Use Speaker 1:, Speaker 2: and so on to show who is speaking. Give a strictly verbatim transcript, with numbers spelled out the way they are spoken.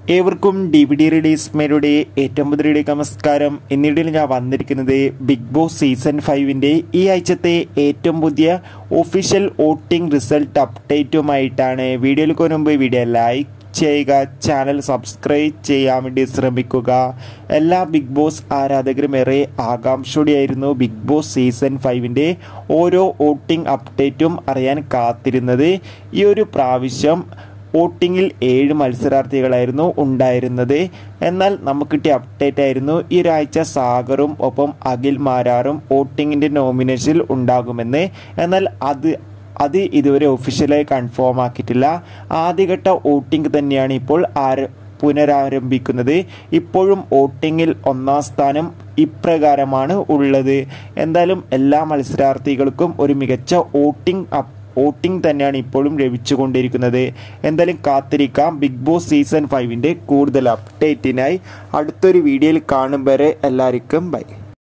Speaker 1: ഏവർക്കും D V D release മേരുടെ ഏറ്റവും പുതിയ നമസ്കാരം. ഇന്നിടയിൽ ഞാൻ വന്നിരിക്കുന്നത് ബിഗ് ബോസ് സീസൺ ഫൈവിൻ്റെ ഈ ആഴ്ചത്തെ ഏറ്റവും പുതിയ ഒഫീഷ്യൽ വോട്ടിംഗ് റിസൾട്ട് അപ്ഡേറ്റുമായിട്ടാണ്. വീഡിയോയിലേക്ക് മുൻപ് വീഡിയോ ലൈക്ക് ചെയ്യുക, ചാനൽ സബ്സ്ക്രൈബ് ചെയ്യാൻ വേണ്ടി ശ്രമിക്കുക. എല്ലാ ബിഗ് ബോസ് ആരാധകരും ഏറെ ആകാംക്ഷയോടെയായിരുന്നു ബിഗ് ബോസ് സീസൺ ഫൈവിൻ്റെ ഓരോ വോട്ടിംഗ് അപ്ഡേറ്റും അറിയാൻ കാത്തിരുന്നത്. ഈ ഒരു പ്രാവശ്യം വോട്ടിങ്ങിൽ ഏഴ് മത്സരാർത്ഥികളായിരുന്നു ഉണ്ടായിരുന്നത്. എന്നാൽ നമുക്ക് കിട്ടിയ അപ്ഡേറ്റ് ആയിരുന്നു ഈ ഒരാഴ്ച സാഗറും ഒപ്പം അഖിൽ മാരാറും വോട്ടിങ്ങിൻ്റെ നോമിനേഷനിൽ ഉണ്ടാകുമെന്ന്. എന്നാൽ അത് അത് ഇതുവരെ ഒഫീഷ്യലായി കൺഫേം ആക്കിയിട്ടില്ല. ആദ്യഘട്ട വോട്ടിംഗ് തന്നെയാണ് ഇപ്പോൾ ആര പുനരാരംഭിക്കുന്നത്. ഇപ്പോഴും വോട്ടിങ്ങിൽ ഒന്നാം സ്ഥാനം ഇപ്രകാരമാണ് ഉള്ളത്. എന്തായാലും എല്ലാ മത്സരാർത്ഥികൾക്കും ഒരു മികച്ച വോട്ടിംഗ് വോട്ടിംഗ് തന്നെയാണ് ഇപ്പോഴും ലഭിച്ചുകൊണ്ടിരിക്കുന്നത്. എന്തായാലും കാത്തിരിക്കാം ബിഗ് ബോസ് സീസൺ ഫൈവിൻ്റെ കൂടുതൽ അപ്ഡേറ്റിനായി. അടുത്തൊരു വീഡിയോയിൽ കാണും വരെ എല്ലാവർക്കും ബൈ.